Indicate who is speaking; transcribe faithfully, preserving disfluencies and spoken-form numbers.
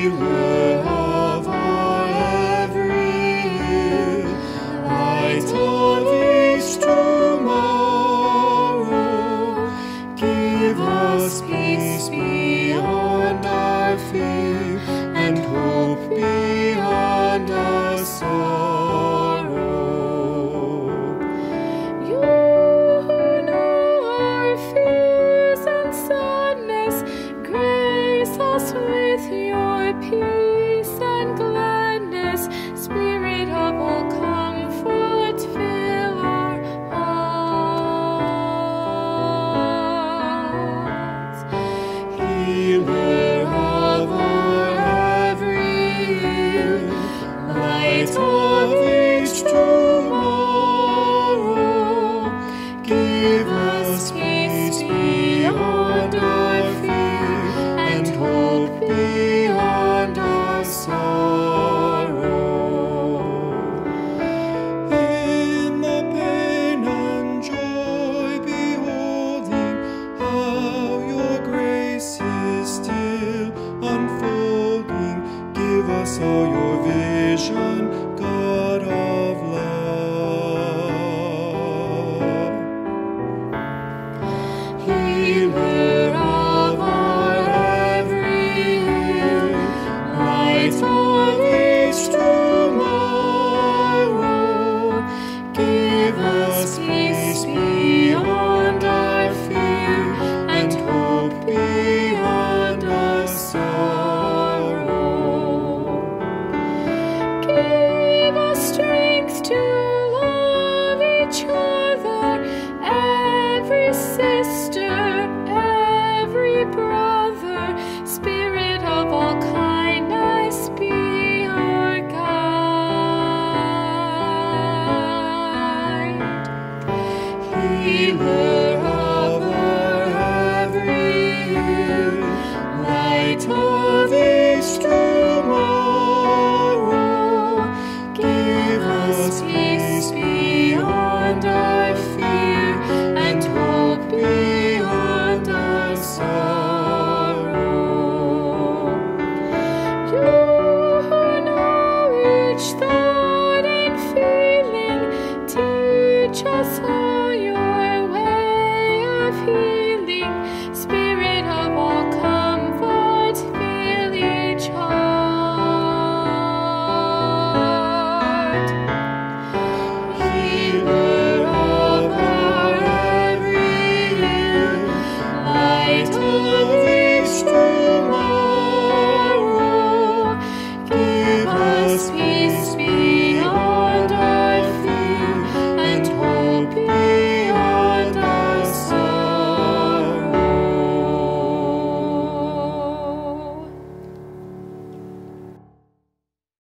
Speaker 1: Healer of our every ill, light of each tomorrow, give us peace beyond our fear, and hope beyond our sorrow.
Speaker 2: You who know our fears and sadness, grace us with your peace and gladness. Spirit of all comfort, fill our hearts.
Speaker 1: Healer of our every ill, light of each tomorrow, give us peace beyond our fear, and hope beyond our sorrow. In the pain and joy, beholding how your grace is still unfolding, give us all your vision, God of love. Healer of our every ill, light of each tomorrow, give us peace beyond our fear, and hope beyond our sorrow.
Speaker 2: Give us strength to love each other, every sister, every brother. Spirit of all kindness, be our guide.
Speaker 1: Healer